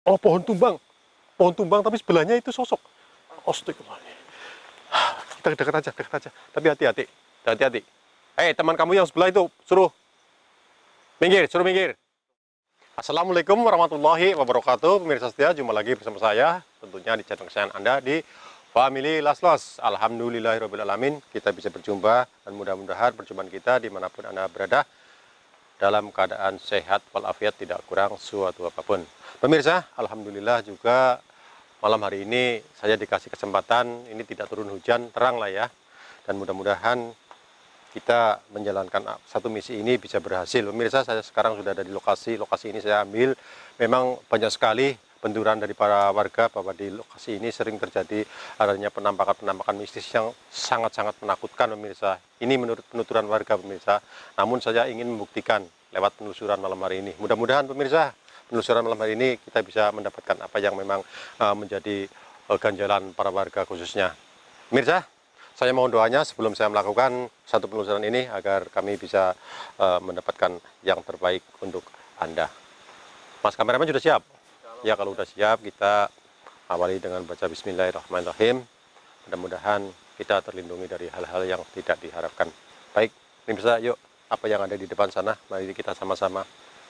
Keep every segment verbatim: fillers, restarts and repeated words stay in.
Oh, pohon tumbang. Pohon tumbang tapi sebelahnya itu sosok. Astagfirullahaladzim. Kita dekat aja, dekat aja. Tapi hati-hati, hati-hati. Eh, teman kamu yang sebelah itu suruh minggir, suruh minggir. Assalamualaikum warahmatullahi wabarakatuh. Pemirsa setia, jumpa lagi bersama saya. Tentunya di channel kesayangan Anda di Family Laslos. Alhamdulillahirrahmanirrahim. Kita bisa berjumpa dan mudah-mudahan perjumpaan kita dimanapun Anda berada dalam keadaan sehat walafiat, tidak kurang suatu apapun. Pemirsa, alhamdulillah juga malam hari ini saya dikasih kesempatan, ini tidak turun hujan, terang lah ya. Dan mudah-mudahan kita menjalankan satu misi ini bisa berhasil. Pemirsa, saya sekarang sudah ada di lokasi. Lokasi ini saya ambil, memang banyak sekali benturan dari para warga bahwa di lokasi ini sering terjadi adanya penampakan-penampakan mistis yang sangat-sangat menakutkan, pemirsa. Ini menurut penuturan warga, pemirsa. Namun saya ingin membuktikan lewat penelusuran malam hari ini. Mudah-mudahan, pemirsa, penelusuran malam hari ini kita bisa mendapatkan apa yang memang uh, menjadi uh, ganjalan para warga khususnya. Pemirsa, saya mohon doanya sebelum saya melakukan satu penelusuran ini agar kami bisa uh, mendapatkan yang terbaik untuk Anda. Mas kameramen sudah siap? Ya, kalau sudah siap kita awali dengan baca bismillahirrahmanirrahim. Mudah-mudahan kita terlindungi dari hal-hal yang tidak diharapkan. Baik, pemirsa, yuk apa yang ada di depan sana, mari kita sama-sama.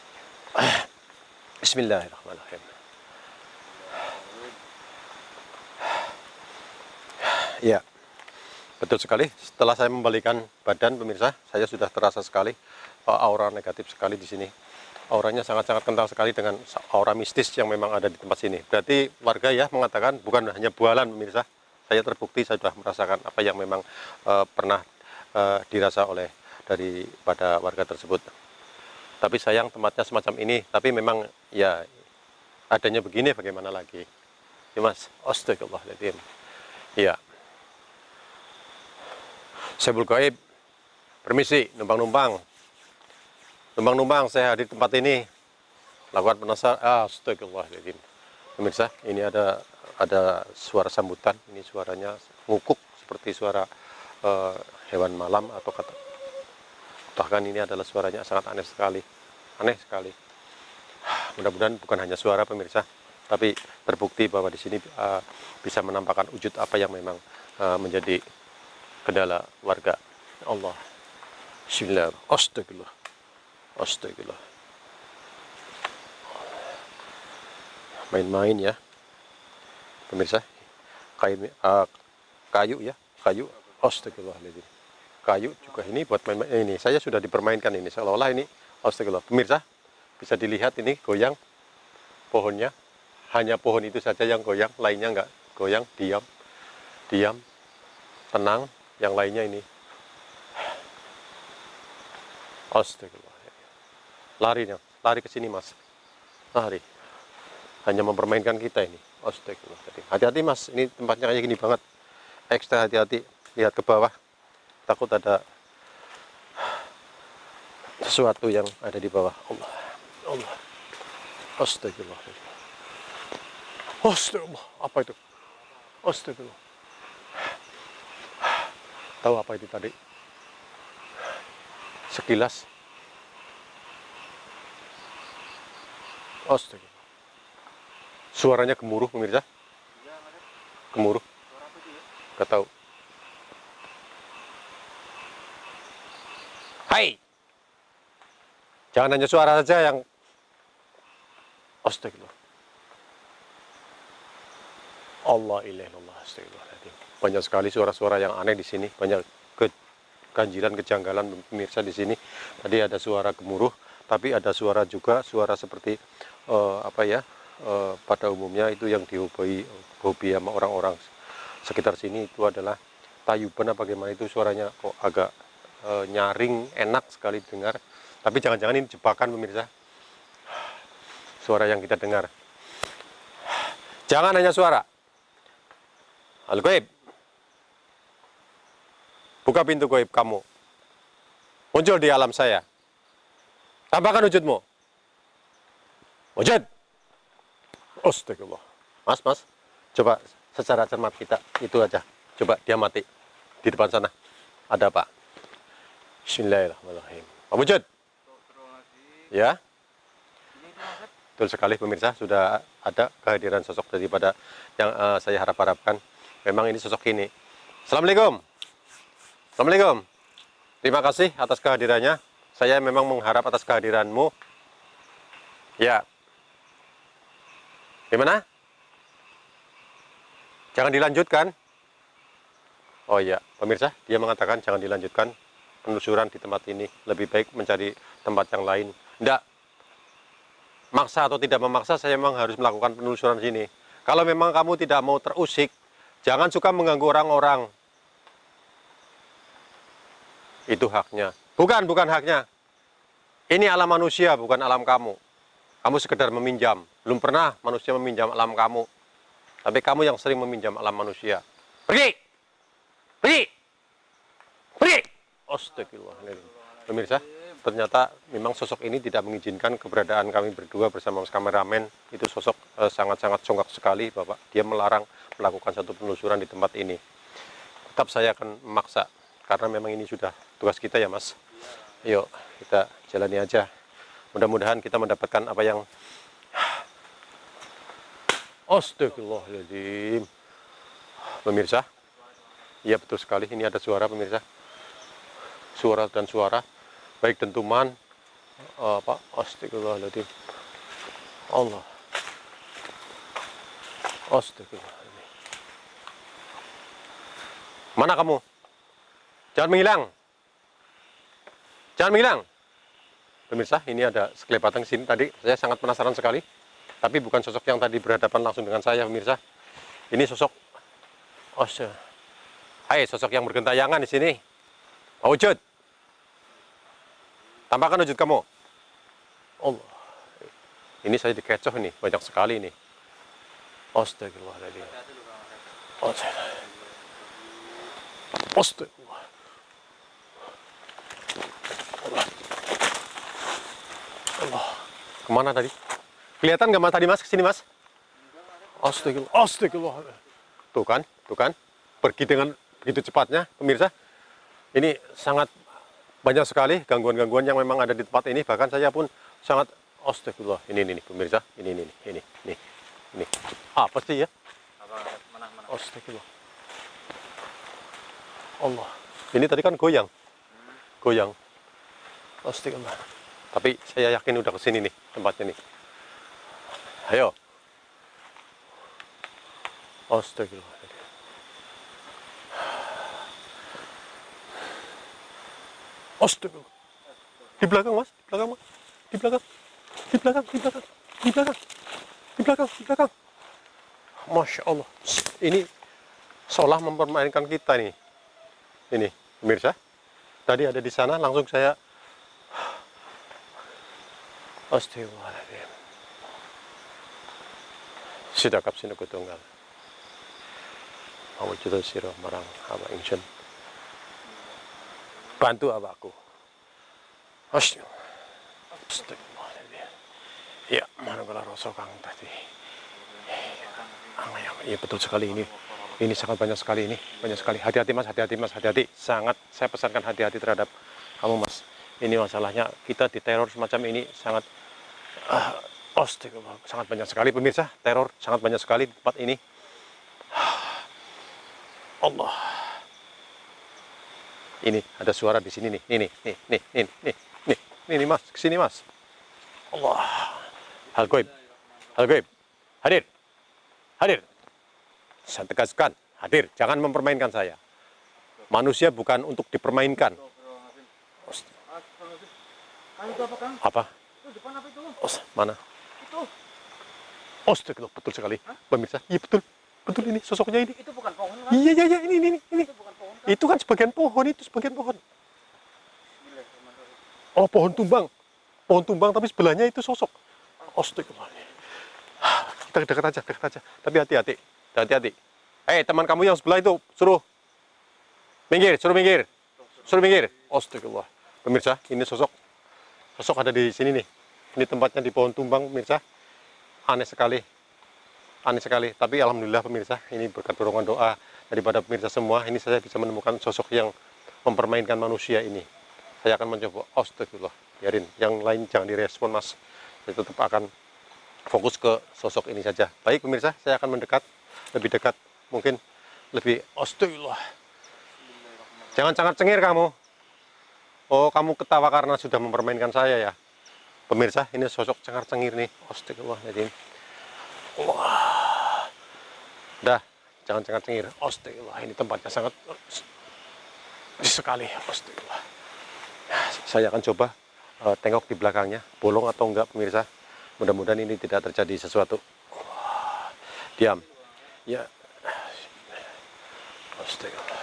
Bismillahirrahmanirrahim. Ya, betul sekali. Setelah saya membalikan badan, pemirsa, saya sudah terasa sekali uh, aura negatif sekali di sini. Auranya sangat-sangat kental sekali dengan aura mistis yang memang ada di tempat sini. Berarti warga ya mengatakan bukan hanya bualan, pemirsa. Saya terbukti saya sudah merasakan apa yang memang uh, pernah uh, dirasa oleh daripada warga tersebut. Tapi sayang tempatnya semacam ini. Tapi memang ya adanya begini, bagaimana lagi? Ya mas, astagfirullahaladzim. Ya. Sebul gaib, permisi, numpang-numpang. Numpang-numpang saya hadir di tempat ini. Lakukan penasaran, ah, astagfirullahaladzim. Pemirsa, ini ada ada suara sambutan. Ini suaranya ngukuk seperti suara uh, hewan malam atau kata. Bahkan ini adalah suaranya sangat aneh sekali. Aneh sekali. Mudah-mudahan bukan hanya suara, pemirsa, tapi terbukti bahwa di sini uh, bisa menampakkan wujud apa yang memang uh, menjadi kendala warga. Allah. Bismillah. Astagfirullah. Astagfirullah. Main-main ya, pemirsa. Kayu, uh, kayu ya, kayu. Astagfirullahaladzim. Kayu juga ini buat main-main. Ini saya sudah dipermainkan ini, seolah-olah ini. Astagfirullah. Pemirsa, bisa dilihat ini goyang pohonnya. Hanya pohon itu saja yang goyang, lainnya enggak goyang, diam, diam, tenang. Yang lainnya ini. Astagfirullah. Lari, lari ke sini mas. Lari. Hanya mempermainkan kita ini. Astagfirullah. Hati-hati mas, ini tempatnya kayak gini banget. Ekstra hati-hati. Lihat ke bawah. Takut ada sesuatu yang ada di bawah. Allah. Allah. Astagfirullah. Astagfirullah. Apa itu? Astagfirullah. Tahu apa itu tadi? Sekilas. Astagfirullah. Suaranya gemuruh, pemirsa. Gemuruh. Gak tahu. Hai. Jangan hanya suara saja yang astagfirullah. Allah ilaha illallah, astagfirullah. Banyak sekali suara-suara yang aneh di sini, banyak keganjilan, kejanggalan pemirsa di sini. Tadi ada suara gemuruh, tapi ada suara juga suara seperti uh, apa ya? Uh, pada umumnya itu yang dihobi hobi sama orang-orang sekitar sini itu adalah tayuban apa bagaimana itu suaranya kok agak uh, nyaring, enak sekali dengar. Tapi jangan-jangan ini jebakan pemirsa. Suara yang kita dengar. Jangan hanya suara. Al-Ghaib. Buka pintu gaib kamu. Muncul di alam saya. Tampakkan wujudmu. Wujud. Astagfirullah. Mas, mas. Coba secara cermat kita. Itu aja. Coba dia mati. Di depan sana. Ada apa? Bismillahirrahmanirrahim. Wujud. Ya. betul sekali pemirsa, sudah ada kehadiran sosok daripada yang uh, saya harap-harapkan. Memang ini sosok ini. Assalamualaikum. Assalamualaikum. Terima kasih atas kehadirannya. Saya memang mengharap atas kehadiranmu. Ya. Gimana? Jangan dilanjutkan. Oh iya, pemirsa, dia mengatakan jangan dilanjutkan penelusuran di tempat ini. Lebih baik mencari tempat yang lain. Tidak. Maksa atau tidak memaksa, saya memang harus melakukan penelusuran di sini. Kalau memang kamu tidak mau terusik, jangan suka mengganggu orang-orang. Itu haknya. Bukan, bukan haknya. Ini alam manusia, bukan alam kamu. Kamu sekedar meminjam. Belum pernah manusia meminjam alam kamu. Tapi kamu yang sering meminjam alam manusia. Pergi! Pergi! Pergi! Astagfirullahaladzim. Pemirsa, ternyata memang sosok ini tidak mengizinkan keberadaan kami berdua bersama kameramen. Itu sosok sangat-sangat eh, songgak sekali, Bapak. Dia melarang melakukan satu penelusuran di tempat ini. Tetap saya akan memaksa, karena memang ini sudah tugas kita ya, Mas. Yuk, kita jalani aja. Mudah-mudahan kita mendapatkan apa yang... Astagfirullahaladzim. Pemirsa, iya betul sekali, ini ada suara pemirsa. Suara dan suara, baik dentuman, apa, astagfirullahaladzim. Allah. Astagfirullahaladzim. Mana kamu? Jangan menghilang. Jangan menghilang. Pemirsa, ini ada sekelebatan sini tadi. Saya sangat penasaran sekali. Tapi bukan sosok yang tadi berhadapan langsung dengan saya, pemirsa. Ini sosok, oh, hai, sosok yang bergentayangan di sini. Wujud. Tampakkan wujud kamu. Allah. Ini saya dikecoh nih, banyak sekali nih. Astagfirullahaladzim. Astagfirullah. Allah. Allah. Kemana tadi? Kelihatan nggak mas tadi mas? Kesini mas? Astagfirullah. Astagfirullah. Tuh kan, tuh kan. Pergi dengan begitu cepatnya, pemirsa. Ini sangat banyak sekali gangguan-gangguan yang memang ada di tempat ini. Bahkan saya pun sangat, astagfirullah. Ini, ini, ini pemirsa. Ini, ini, ini, ini, ini. Apa sih ya? Astagfirullah. Allah. Ini tadi kan goyang. Goyang. Astagfirullah. Tapi saya yakin udah kesini nih tempatnya nih. Ayo. Astagfirullah. Astagfirullah. Di belakang mas, di belakang mas, di belakang, di belakang, di belakang, di belakang, di belakang, di belakang. Masya Allah. Ini seolah mempermainkan kita nih. Ini, pemirsa. Tadi ada di sana, langsung saya. Astagfirullahaladzim. Sidakap sinuku tunggal. Mawujud sirah marang hama ingsun. Bantu abakku. Astagfirullahaladzim. Ya, mana kala rasa kang tadi. Iya betul sekali ini. Ini sangat banyak sekali ini, banyak sekali. Hati-hati mas, hati-hati mas, hati-hati. Sangat saya pesankan hati-hati terhadap kamu mas. Ini masalahnya kita diteror semacam ini sangat, uh, astagfirullah, sangat banyak sekali pemirsa. Teror sangat banyak sekali di tempat ini. Allah. Ini ada suara di sini nih, ini, nih, nih, nih, nih, nih, nih, nih mas, kesini mas. Allah. Hal goib, hal goib, hadir, hadir. Saya tegaskan, hadir, jangan mempermainkan saya. Manusia bukan untuk dipermainkan. Apa? Oh, mana? Astagfirullah, betul sekali, pemirsa. Iya betul, betul ini sosoknya ini. Itu bukan pohon kan? Iya, iya, iya, ini, ini, ini. Itu bukan pohon kan? Itu kan sebagian pohon, itu sebagian pohon. Oh, pohon tumbang. Pohon tumbang, tapi sebelahnya itu sosok. Astagfirullah. Kita dekat aja, dekat aja. Tapi hati-hati, hati-hati. Eh, teman kamu yang sebelah itu, suruh minggir, suruh minggir. Suruh minggir. Astagfirullah. Pemirsa, ini sosok. Sosok ada di sini nih. Ini tempatnya di pohon tumbang, pemirsa. Aneh sekali. Aneh sekali. Tapi alhamdulillah pemirsa, ini berkat dorongan doa daripada pemirsa semua, ini saya bisa menemukan sosok yang mempermainkan manusia ini. Saya akan mencoba. Astagfirullah. Biarin. Yang lain jangan direspon, mas. Saya tetap akan fokus ke sosok ini saja. Baik pemirsa, saya akan mendekat, lebih dekat, mungkin lebih. Astagfirullah. Jangan sangat cengir kamu. Oh, kamu ketawa karena sudah mempermainkan saya ya. Pemirsa, ini sosok cengar-cengir nih. Astagfirullahaladzim. Wah. Dah, jangan cengar-cengir. Astagfirullah, ini tempatnya sangat sekali. Astagfirullah. Saya akan coba uh, tengok di belakangnya, bolong atau enggak pemirsa. Mudah-mudahan ini tidak terjadi sesuatu. Wah. Diam. Ya. Astagfirullah.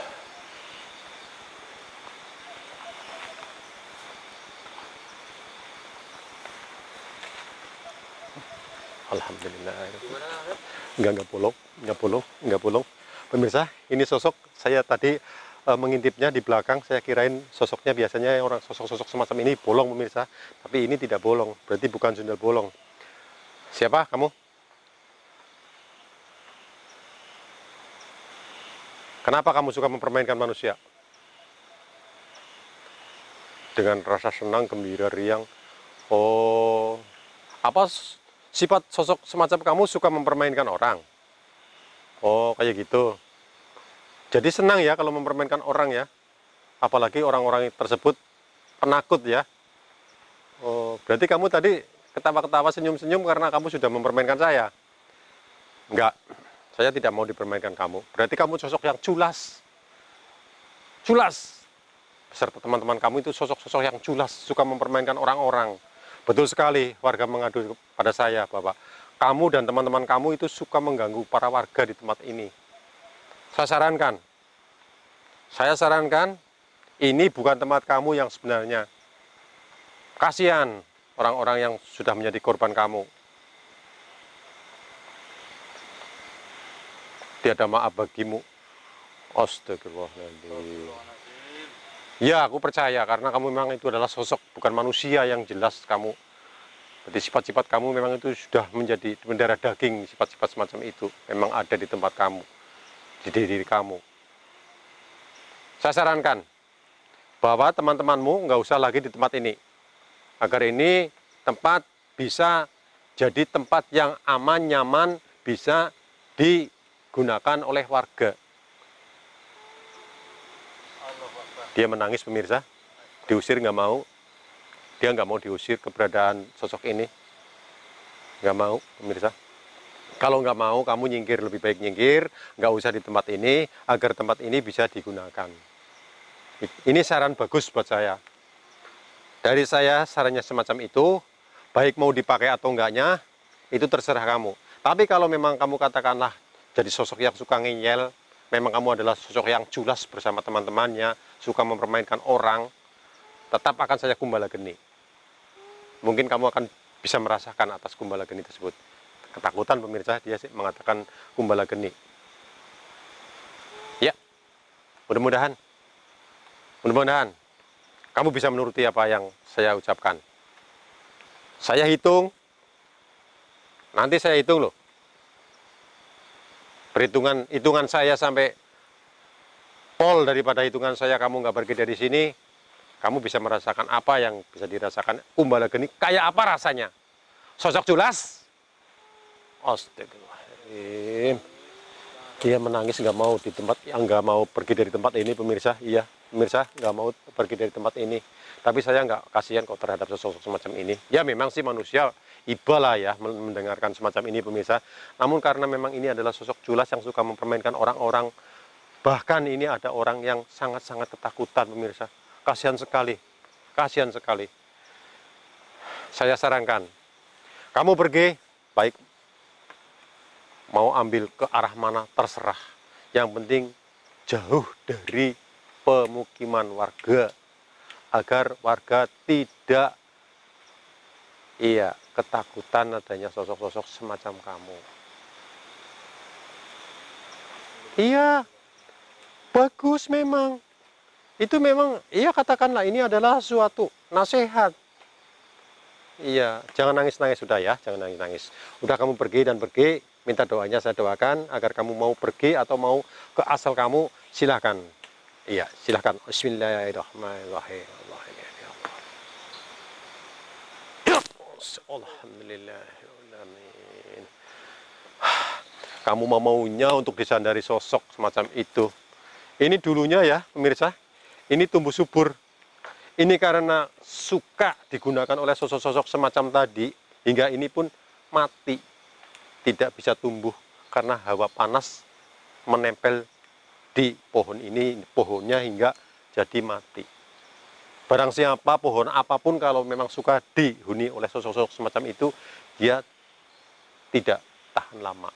Alhamdulillah. Enggak, enggak bolong, enggak bolong, enggak bolong. Pemirsa, ini sosok saya tadi e, mengintipnya di belakang. Saya kirain sosoknya biasanya orang sosok-sosok semacam ini bolong pemirsa, tapi ini tidak bolong. Berarti bukan sundel bolong. Siapa kamu? Kenapa kamu suka mempermainkan manusia? Dengan rasa senang, gembira, riang. Oh, apa sifat sosok semacam kamu suka mempermainkan orang? Oh, kayak gitu. Jadi senang ya kalau mempermainkan orang ya. Apalagi orang-orang tersebut penakut ya. Oh, berarti kamu tadi ketawa-ketawa, senyum-senyum karena kamu sudah mempermainkan saya. Enggak, saya tidak mau dipermainkan kamu. Berarti kamu sosok yang culas. Culas. Beserta teman-teman kamu itu sosok-sosok yang culas, suka mempermainkan orang-orang. Betul sekali, warga mengadu pada saya, Bapak. Kamu dan teman-teman kamu itu suka mengganggu para warga di tempat ini. Saya sarankan, saya sarankan, ini bukan tempat kamu yang sebenarnya. Kasihan orang-orang yang sudah menjadi korban kamu. Tiada maaf bagimu. Astagfirullahaladzim. Ya, aku percaya karena kamu memang itu adalah sosok, bukan manusia yang jelas kamu. Jadi sifat-sifat kamu memang itu sudah menjadi mendarah daging, sifat-sifat semacam itu. Memang ada di tempat kamu, di diri kamu. Saya sarankan bahwa teman-temanmu nggak usah lagi di tempat ini. Agar ini tempat bisa jadi tempat yang aman, nyaman, bisa digunakan oleh warga. Dia menangis pemirsa, diusir nggak mau, dia nggak mau diusir keberadaan sosok ini, nggak mau pemirsa. Kalau nggak mau kamu nyingkir, lebih baik nyingkir, nggak usah di tempat ini, agar tempat ini bisa digunakan. Ini saran bagus buat saya. Dari saya sarannya semacam itu, baik mau dipakai atau enggaknya, itu terserah kamu. Tapi kalau memang kamu katakanlah jadi sosok yang suka ngeyel, memang kamu adalah sosok yang culas bersama teman-temannya, suka mempermainkan orang, tetap akan saya kumbala geni. Mungkin kamu akan bisa merasakan atas kumbala geni tersebut. Ketakutan pemirsa, dia sih mengatakan kumbala geni. Ya, mudah-mudahan, mudah-mudahan kamu bisa menuruti apa yang saya ucapkan. Saya hitung, nanti saya hitung loh. Perhitungan, hitungan saya sampai pol daripada hitungan saya kamu nggak pergi dari sini, kamu bisa merasakan apa yang bisa dirasakan kumbala geni, kayak apa rasanya. Sosok culas. Astagfirullahaladzim. Dia menangis nggak mau di tempat, yang nggak mau pergi dari tempat ini pemirsa. Iya, pemirsa nggak mau pergi dari tempat ini. Tapi saya nggak kasihan kok terhadap sosok semacam ini. Ya memang sih manusia iba lah ya mendengarkan semacam ini pemirsa. Namun karena memang ini adalah sosok culas yang suka mempermainkan orang-orang. Bahkan ini ada orang yang sangat-sangat ketakutan pemirsa. Kasihan sekali, kasihan sekali. Saya sarankan, kamu pergi, baik mau ambil ke arah mana terserah. Yang penting jauh dari pemukiman warga, agar warga tidak iya ketakutan adanya sosok-sosok semacam kamu. Iya, bagus memang. Itu memang, iya katakanlah ini adalah suatu nasihat. Iya, jangan nangis-nangis sudah ya, jangan nangis-nangis. Udah kamu pergi dan pergi, minta doanya saya doakan agar kamu mau pergi atau mau ke asal kamu, silahkan. Iya, silahkan. Bismillahirrahmanirrahim. Alhamdulillah. kamu mau maunya untuk disandari sosok semacam itu. Ini dulunya ya pemirsa, ini tumbuh subur. Ini karena suka digunakan oleh sosok-sosok semacam tadi, hingga ini pun mati, tidak bisa tumbuh karena hawa panas menempel di pohon ini, pohonnya hingga jadi mati. Barang siapa, pohon apapun kalau memang suka dihuni oleh sosok-sosok semacam itu, dia tidak tahan lama.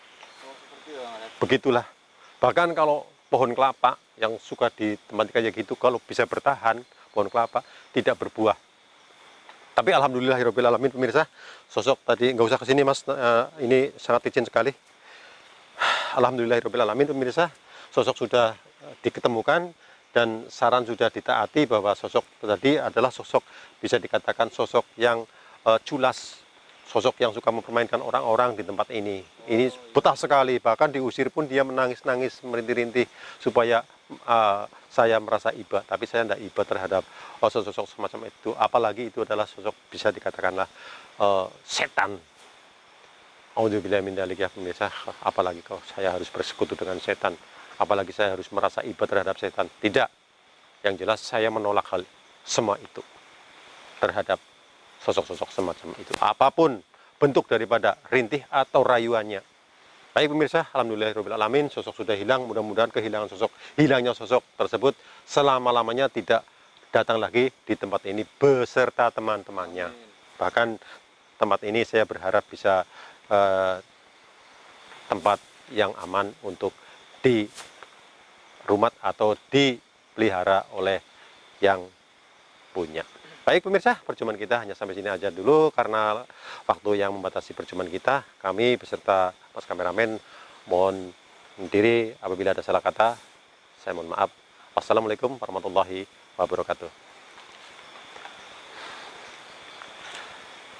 Begitulah. Bahkan kalau pohon kelapa yang suka di tempat kayak gitu, kalau bisa bertahan, pohon kelapa tidak berbuah. Tapi alhamdulillahirabbil alamin pemirsa, sosok tadi nggak usah kesini mas, uh, ini sangat licin sekali. Alhamdulillahirabbil alamin pemirsa, sosok sudah diketemukan dan saran sudah ditaati bahwa sosok tadi adalah sosok bisa dikatakan sosok yang uh, culas. Sosok yang suka mempermainkan orang-orang di tempat ini. Ini betah sekali, bahkan diusir pun dia menangis-nangis, merintih-rintih supaya uh, saya merasa iba. Tapi saya tidak iba terhadap oh, sosok semacam itu. Apalagi itu adalah sosok bisa dikatakanlah uh, setan. Auzubillahi min dzalik ya pemirsa. Apalagi kalau saya harus bersekutu dengan setan. Apalagi saya harus merasa iba terhadap setan. Tidak. Yang jelas saya menolak hal semua itu terhadap sosok-sosok semacam itu, apapun bentuk daripada rintih atau rayuannya. Baik pemirsa, alhamdulillahirabbil alamin, sosok sudah hilang. Mudah-mudahan kehilangan sosok, hilangnya sosok tersebut selama-lamanya tidak datang lagi di tempat ini beserta teman-temannya. Bahkan tempat ini saya berharap bisa eh, tempat yang aman untuk di rumah atau dipelihara oleh yang punya. Baik pemirsa, perjumpaan kita hanya sampai sini aja dulu karena waktu yang membatasi perjumpaan kita. Kami beserta mas kameramen mohon diri apabila ada salah kata. Saya mohon maaf. Wassalamualaikum warahmatullahi wabarakatuh.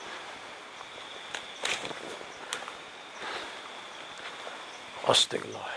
Astagfirullah.